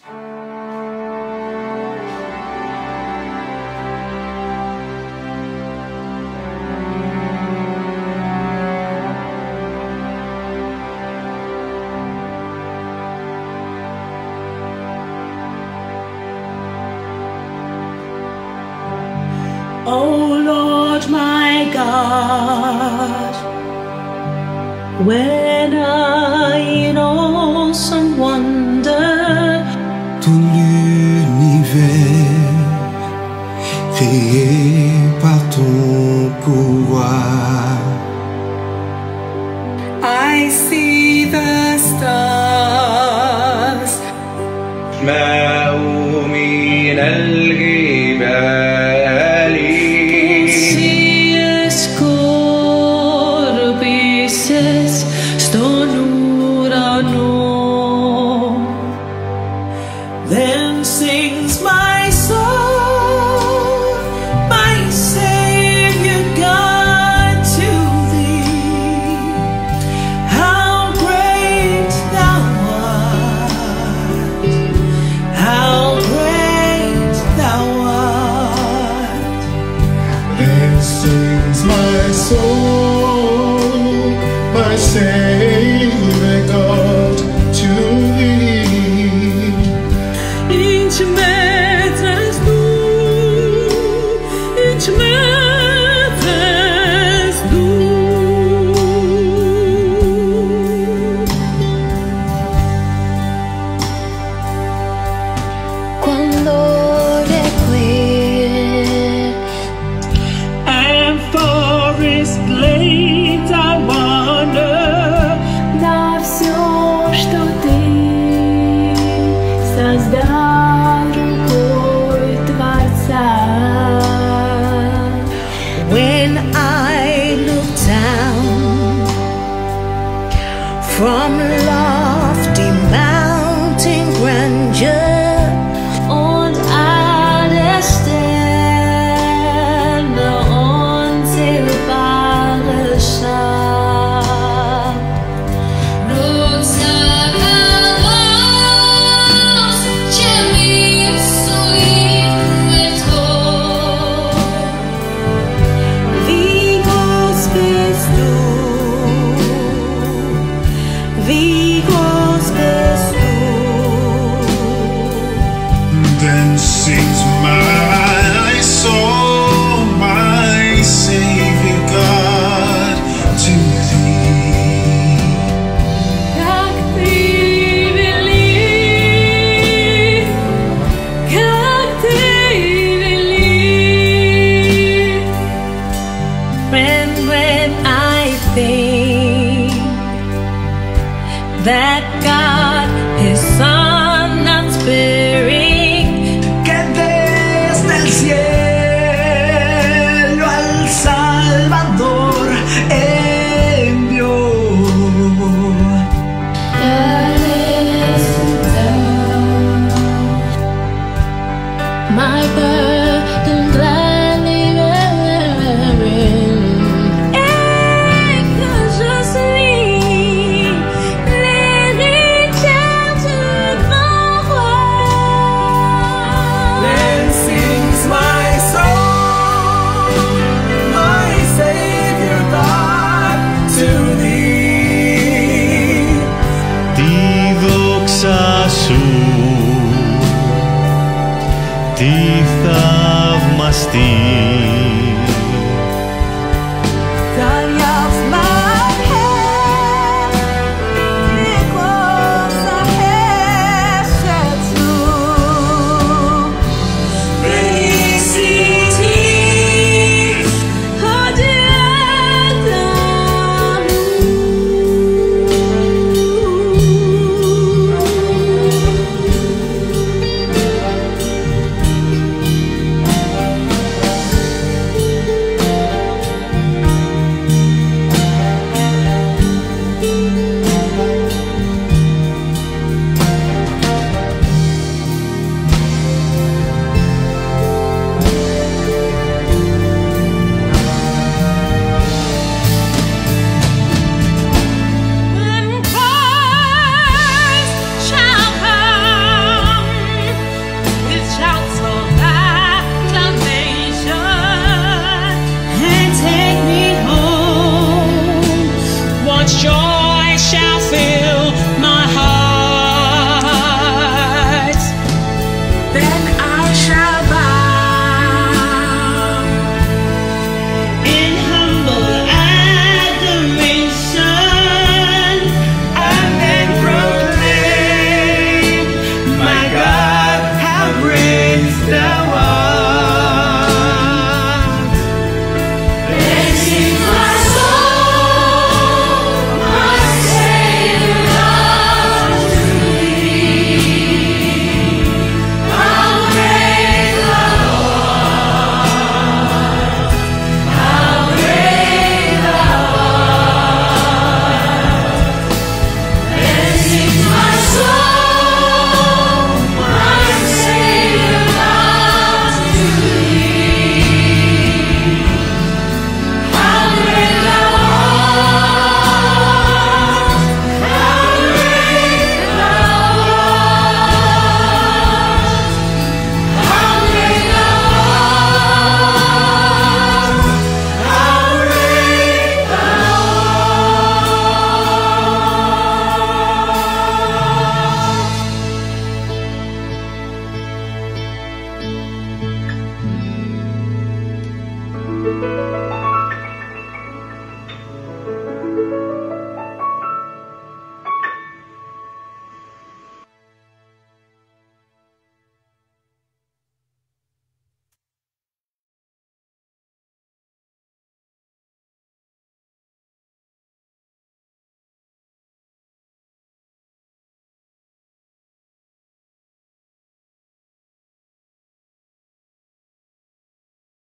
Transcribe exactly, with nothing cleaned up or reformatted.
Oh Lord my God, when I in awesome wonder, tout l'univers créé par ton pouvoir, I see the stars. ماء من الجبال. Then sings my soul, my Savior God, to thee. How great thou art, how great thou art. Then sings my soul, my Savior God, to thee. Each matters new, each matters new. Quando requiere And forest glades I wander, на все, что ты создал рукой Творца. when I look down from